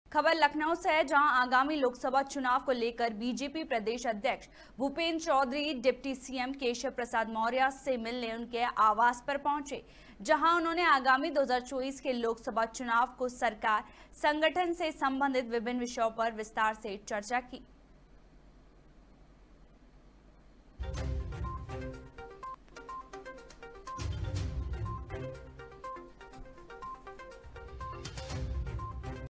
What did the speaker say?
खबर लखनऊ से है, जहां आगामी लोकसभा चुनाव को लेकर बीजेपी प्रदेश अध्यक्ष भूपेंद्र चौधरी डिप्टी सीएम केशव प्रसाद मौर्य से मिलने उनके आवास पर पहुंचे, जहां उन्होंने आगामी 2024 के लोकसभा चुनाव को सरकार, संगठन से संबंधित विभिन्न विषयों पर विस्तार से चर्चा की।